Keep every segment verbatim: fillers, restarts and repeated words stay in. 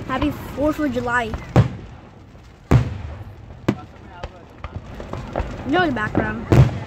Happy fourth of July. No, the background.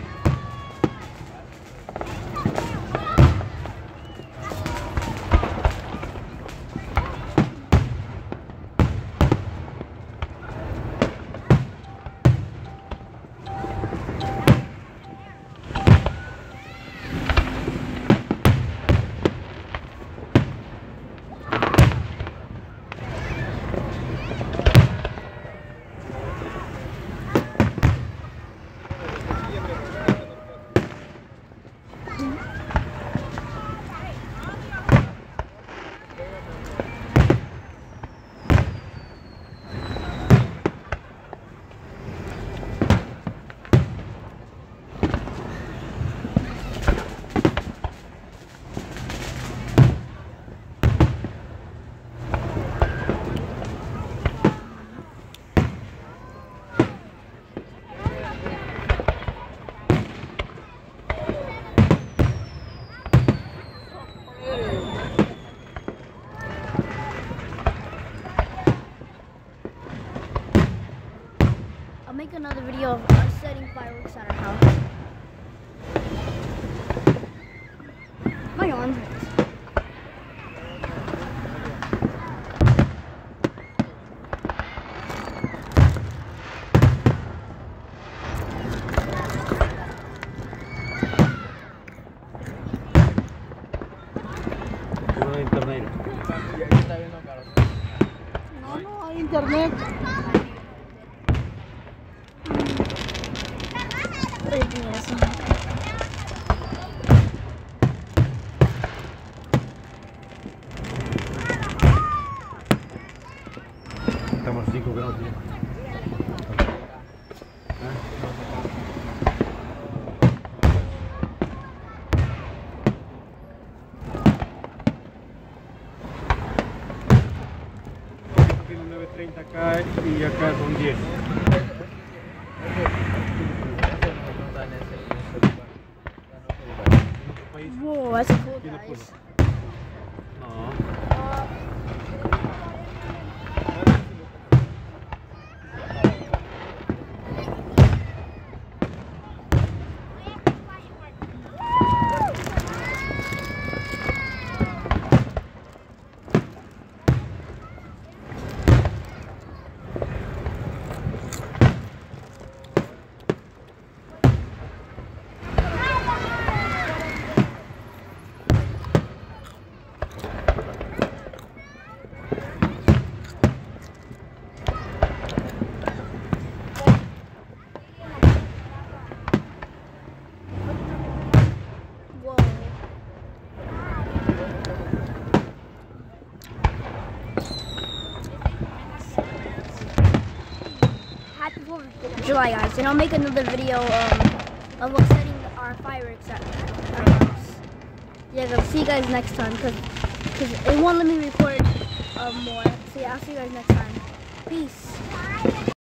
I'll make another video of us setting fireworks at our house. My arm hurts. No hay internet. No, no hay internet. Estamos a cinco grados, tío. Aquí son nueve treinta acá y acá son diez. Whoa, that's cool, guys. No. Happy fourth of July, guys, and I'll make another video um, of us setting our fireworks at our house. Yeah, guys, see you guys next time, because it won't let me record um, more. So yeah, I'll see you guys next time. Peace.